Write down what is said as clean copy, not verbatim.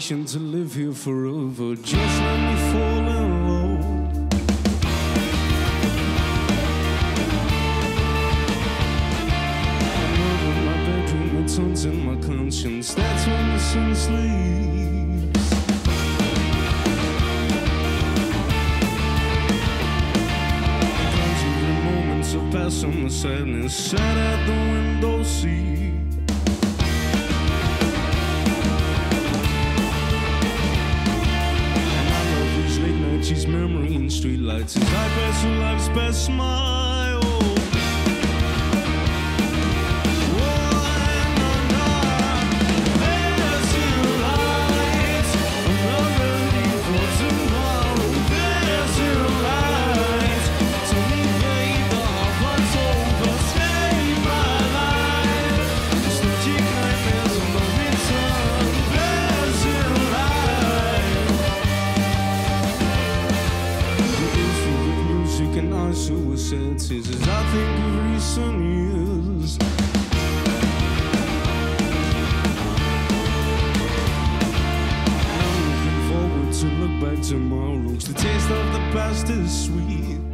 ambition to live here forever. Just let me fall in love. I'm over my bedroom, it turns in my conscience. That's when the sun sleeps. Conjuring moments of past summer sadness, sat at the window seat. She's memory in streetlights as I pass her life's best smile. Suicides as I think of recent years. I'm looking forward to look back tomorrow. The taste of the past is sweet.